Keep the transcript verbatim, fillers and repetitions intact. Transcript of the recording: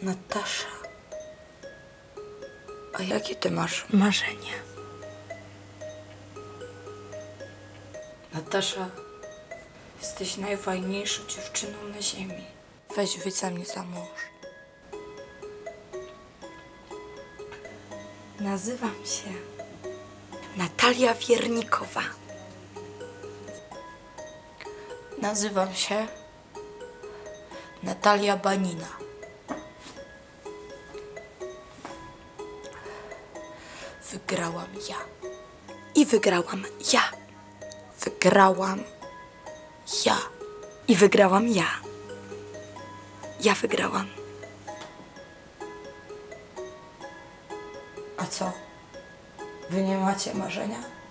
Natasza, a jakie ty masz Marzenie. Natasza, jesteś najfajniejszą dziewczyną na ziemi. Weź wyjdź za mnie za mąż. Nazywam się Natalia Wiernikowa. Nazywam się Natalia Banina. Wygrałam ja. I wygrałam ja. Wygrałam ja. I wygrałam ja. Ja wygrałam. A co? Wy nie macie marzenia?